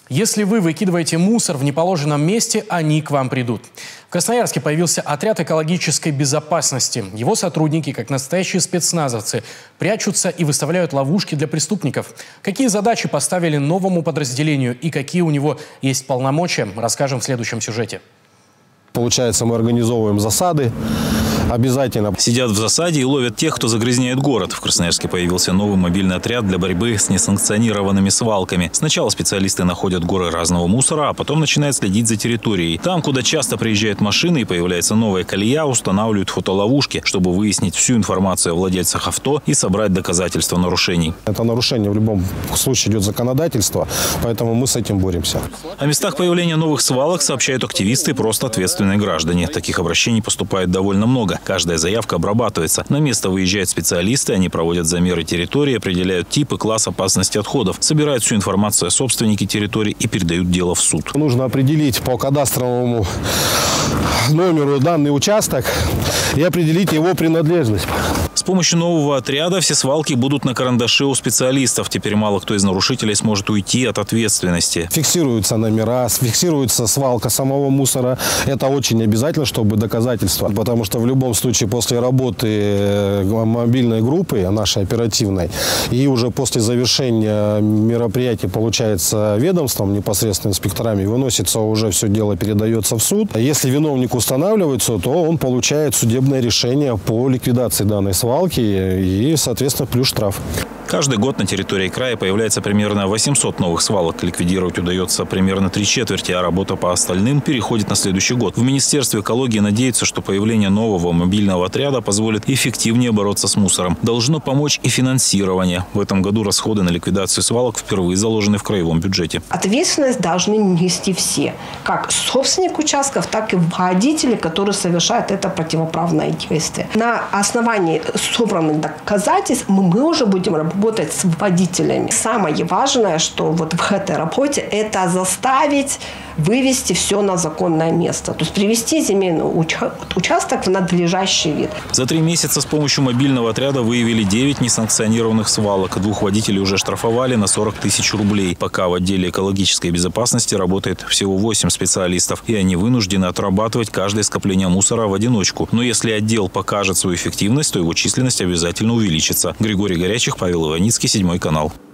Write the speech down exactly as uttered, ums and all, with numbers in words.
Если вы выкидываете мусор в неположенном месте, они к вам придут. В Красноярске появился отряд экологической безопасности. Его сотрудники, как настоящие спецназовцы, прячутся и выставляют ловушки для преступников. Какие задачи поставили новому подразделению и какие у него есть полномочия, расскажем в следующем сюжете. Получается, мы организовываем засады. Обязательно. Сидят в засаде и ловят тех, кто загрязняет город. В Красноярске появился новый мобильный отряд для борьбы с несанкционированными свалками. Сначала специалисты находят горы разного мусора, а потом начинают следить за территорией. Там, куда часто приезжают машины и появляется новая колея, устанавливают фотоловушки, чтобы выяснить всю информацию о владельцах авто и собрать доказательства нарушений. Это нарушение в любом случае идет законодательство, поэтому мы с этим боремся. О местах появления новых свалок сообщают активисты и просто ответственные граждане. Таких обращений поступает довольно много. Каждая заявка обрабатывается. На место выезжают специалисты, они проводят замеры территории, определяют тип и класс опасности отходов, собирают всю информацию о собственнике территории и передают дело в суд. Нужно определить по кадастровому номеру данный участок и определить его принадлежность. С помощью нового отряда все свалки будут на карандаше у специалистов. Теперь мало кто из нарушителей сможет уйти от ответственности. Фиксируются номера, фиксируется свалка самого мусора. Это очень обязательно, чтобы доказательства. Потому что в любом случае после работы мобильной группы, нашей оперативной, и уже после завершения мероприятия, получается, ведомством, непосредственно инспекторами, выносится уже все дело, передается в суд. Если виновник устанавливается, то он получает судебное решение по ликвидации данной свалки и, соответственно, плюс штраф. Каждый год на территории края появляется примерно восемьсот новых свалок. Ликвидировать удается примерно три четверти, а работа по остальным переходит на следующий год. В Министерстве экологии надеются, что появление нового мобильного отряда позволит эффективнее бороться с мусором. Должно помочь и финансирование. В этом году расходы на ликвидацию свалок впервые заложены в краевом бюджете. Ответственность должны нести все. Как собственник участков, так и водители, которые совершают это противоправное действие. На основании собранных доказательств мы уже будем работать. работать с водителями. Самое важное, что вот в этой работе, это заставить вывести все на законное место. То есть привести земельный уча- участок в надлежащий вид. За три месяца с помощью мобильного отряда выявили девять несанкционированных свалок. Двух водителей уже штрафовали на сорок тысяч рублей. Пока в отделе экологической безопасности работает всего восемь специалистов. И они вынуждены отрабатывать каждое скопление мусора в одиночку. Но если отдел покажет свою эффективность, то его численность обязательно увеличится. Григорий Горячих, Павел Иваницкий, седьмой канал.